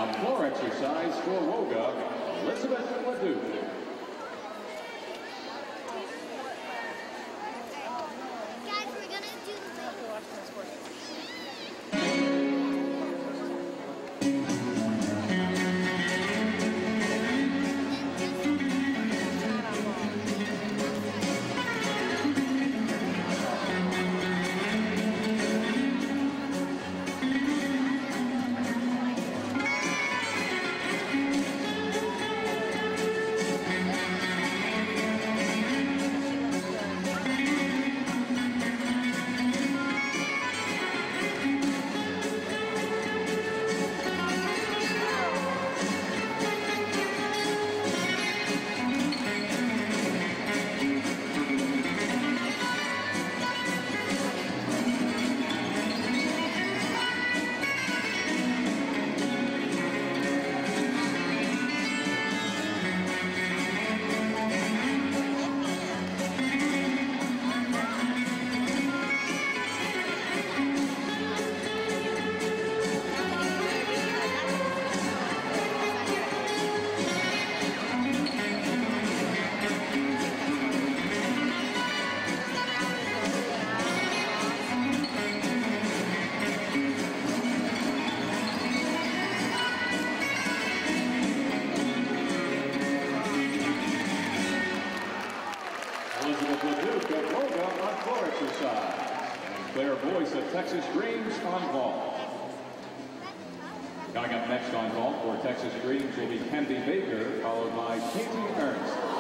Now, floor exercise for Woga, Elizabeth Ledoux. Guys, we're going to do Elizabeth Ledoux of Woga on floor exercise. And Claire Boyce of Texas Dreams on vault. Coming up next on vault for Texas Dreams will be Candy Baker, followed by Katie Ernst.